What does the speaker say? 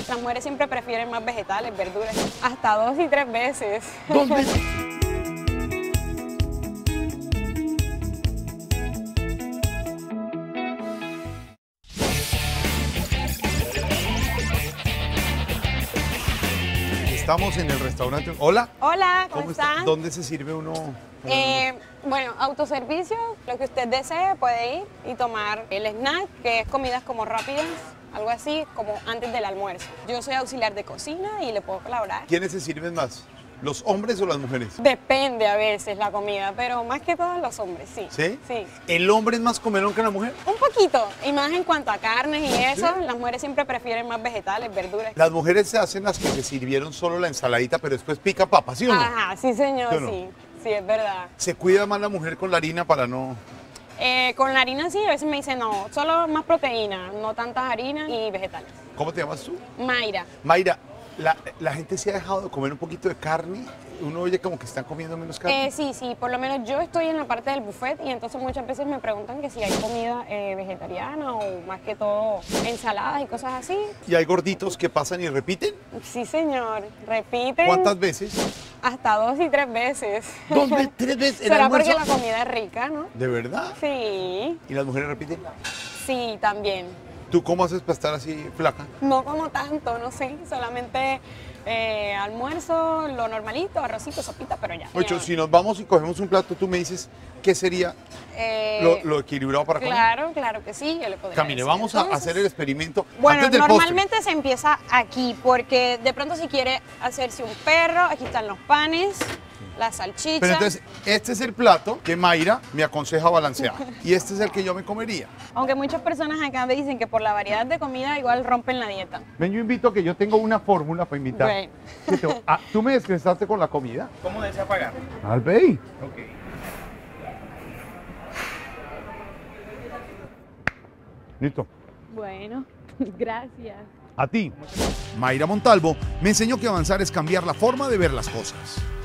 Las mujeres siempre prefieren más vegetales, verduras, hasta 2 y 3 veces. 2 veces. Estamos en el restaurante. Hola. Hola, ¿cómo están? ¿Dónde se sirve uno? Bueno, autoservicio, lo que usted desee puede ir y tomar el snack, que es comidas como rápidas, algo así como antes del almuerzo. Yo soy auxiliar de cocina y le puedo colaborar. ¿Quiénes se sirven más? ¿Los hombres o las mujeres? Depende a veces la comida, pero más que todo los hombres, sí. ¿Sí? Sí. ¿El hombre es más comelón que la mujer? Un poquito, y más en cuanto a carnes y eso, las mujeres siempre prefieren más vegetales, verduras. Las mujeres se hacen las que se sirvieron solo la ensaladita, pero después pica papa, ¿sí o no? Ajá, sí señor, ¿Sí o no? sí, sí, es verdad. ¿Se cuida más la mujer con la harina para no...? Con la harina sí, a veces me dicen no, solo más proteína, no tantas harinas y vegetales. ¿Cómo te llamas tú? Mayra. Mayra, la gente se ha dejado de comer un poquito de carne. Uno oye como que están comiendo menos carne. Sí, por lo menos yo estoy en la parte del buffet y entonces muchas veces me preguntan que si hay comida vegetariana o más que todo ensaladas y cosas así. ¿Y hay gorditos que pasan y repiten? Sí señor, repiten. ¿Cuántas veces? Hasta 2 y 3 veces. 2 veces, 3 veces. ¿El Será almuerzo? porque la comida es rica, ¿no? ¿De verdad? Sí, ¿Y las mujeres repiten? sí, también. ¿Tú cómo haces para estar así flaca? No como tanto, no sé, solamente almuerzo, lo normalito, arrocito, sopita, pero ya. Ocho, si nos vamos y cogemos un plato, tú me dices, ¿qué sería lo equilibrado para comer? Claro que sí, yo le podría Camine, decir. vamos a Entonces, hacer el experimento bueno, antes del postre. normalmente se empieza aquí, porque de pronto si quiere hacerse un perro, aquí están los panes, la salchicha. Pero entonces, este es el plato que Mayra me aconseja balancear. Y este es el que yo me comería. Aunque muchas personas acá me dicen que por la variedad de comida igual rompen la dieta. Ven, yo invito que yo tengo una fórmula para invitar. Bueno. ¿Tú me descansaste con la comida? ¿Cómo desea pagar? Albey. Ok. Listo. Bueno, gracias. A ti. Mayra Montalvo me enseñó que avanzar es cambiar la forma de ver las cosas.